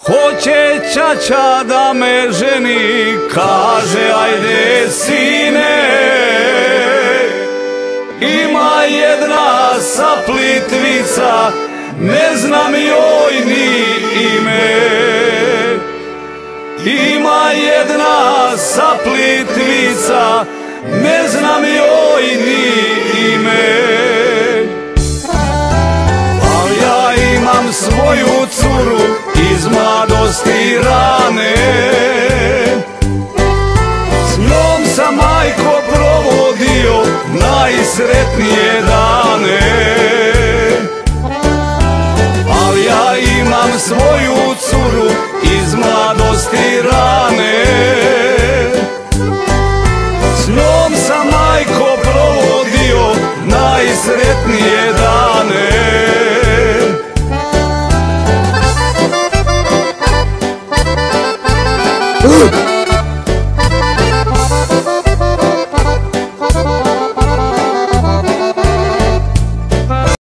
Hoće ćaća da me ženi, kaže ajde sine. Ima jedna saplitvica, ne znam joj ni ime. Ima jedna saplitvica, ne znam joj ni ime. Al ja imam svoju curu iz mladosti rane. S njom sam, majko, provodio najsretnije dane. Al ja imam svoju curu iz mladosti rane. S njom sam, majko, provodio najsretnije dane.